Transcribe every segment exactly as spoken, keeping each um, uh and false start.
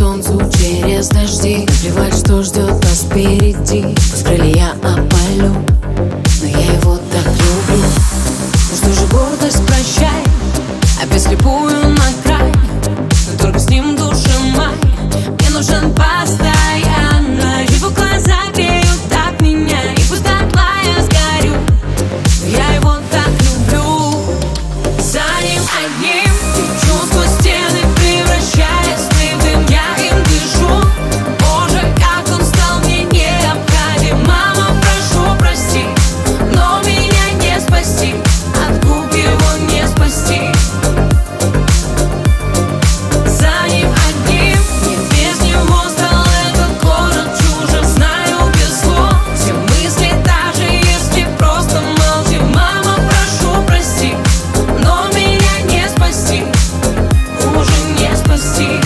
солнцу через дожди. Плевать, что ждет нас впереди. Пусть крылья опалю, но я его так люблю. Ну что же, гордость, прощай, опять слепую на край. Но только с ним душа май мне нужен постоянно. Его глаза греют так меня, и пусть дотла я сгорю, но я его так люблю. За ним одним течу сквозь стены, превращаясь в дым, я им дышу. Боже, как он стал мне необходим. Мама, прошу, прости, но меня не спасти, от губ его не спасти. За ним одним, не без него стал этот город чужим. Знаю без слов все мысли, даже если просто молчи. Мама, прошу, прости, но меня не спасти, уже не спасти.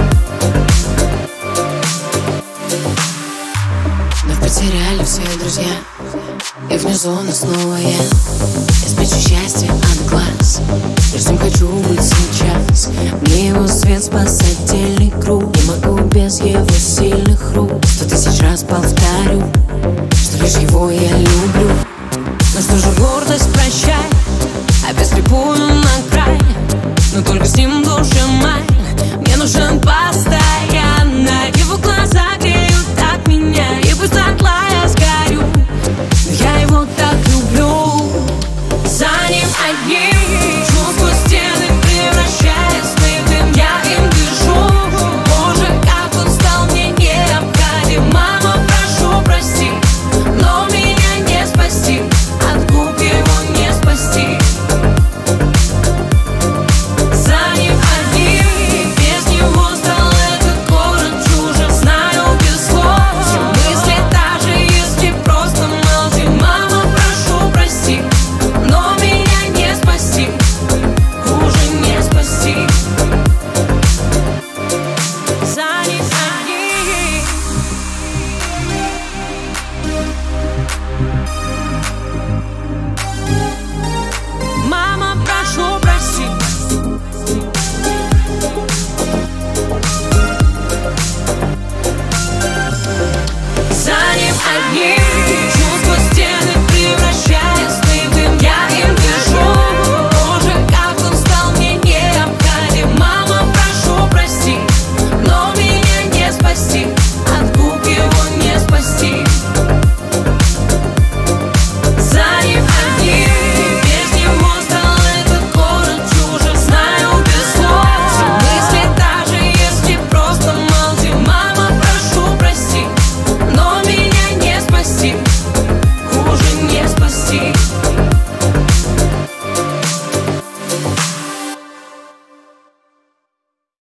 Мы потеряли все друзья, и вне зоны снова я. Я спрячу счастье от глаз, лишь с ним хочу быть сейчас. Мне его свет спас отдельный круг, не могу без его сильных рук. Сто тысяч раз повторю, что лишь его я люблю.